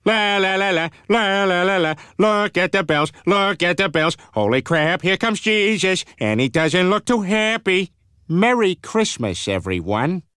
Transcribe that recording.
La la la la, la la la la, look at the bells, look at the bells. Holy crap, here comes Jesus, and he doesn't look too happy. Merry Christmas, everyone.